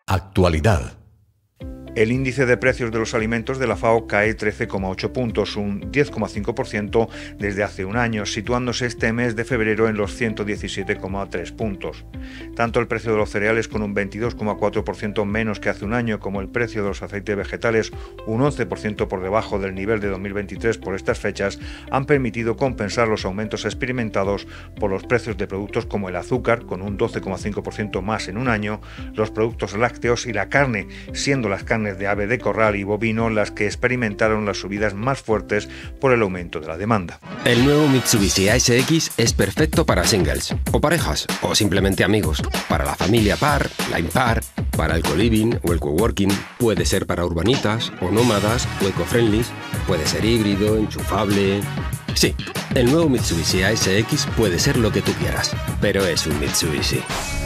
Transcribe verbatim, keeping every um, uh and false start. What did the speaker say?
Actualidad. El índice de precios de los alimentos de la FAO cae trece coma ocho puntos, un diez coma cinco por ciento desde hace un año, situándose este mes de febrero en los ciento diecisiete coma tres puntos. Tanto el precio de los cereales, con un veintidós coma cuatro por ciento menos que hace un año, como el precio de los aceites vegetales, un once por ciento por debajo del nivel de dos mil veintitrés por estas fechas, han permitido compensar los aumentos experimentados por los precios de productos como el azúcar, con un doce coma cinco por ciento más en un año, los productos lácteos y la carne, siendo las carnes de ave de corral y bovino las que experimentaron las subidas más fuertes por el aumento de la demanda. El nuevo Mitsubishi A S X es perfecto para singles, o parejas, o simplemente amigos, para la familia par, la impar, para el co-living o el coworking, puede ser para urbanitas o nómadas o eco-friendly, puede ser híbrido, enchufable... Sí, el nuevo Mitsubishi A S X puede ser lo que tú quieras, pero es un Mitsubishi.